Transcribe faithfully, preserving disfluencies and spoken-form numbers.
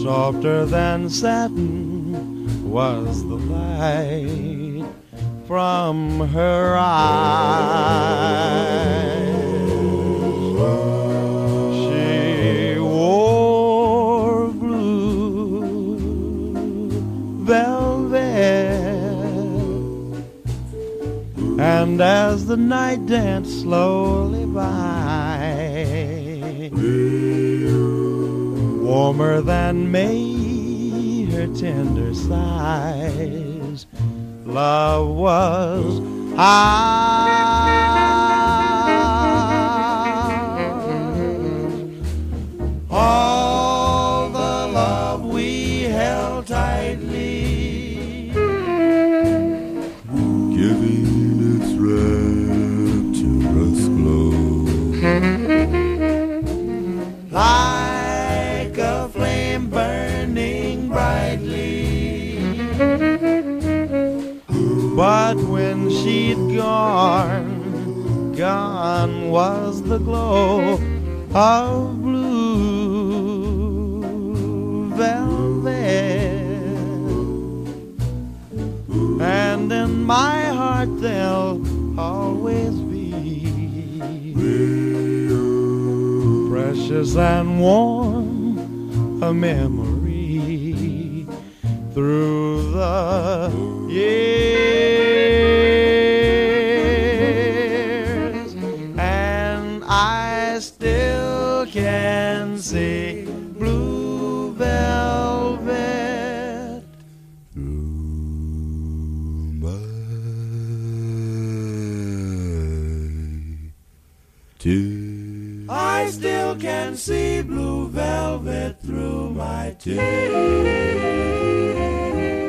Softer than satin was the light from her eyes. She wore blue velvet, and as the night danced slowly by, warmer than May, her tender sighs, love was ours. All the love we held tightly, giving its rapturous glow, like a flame burning brightly. But when she'd gone, gone was the glow of blue velvet, and in my heart there'll always be, precious and warm, a memory through the years, and I still can see blue velvet through my tears. I still can see blue velvet through my tears.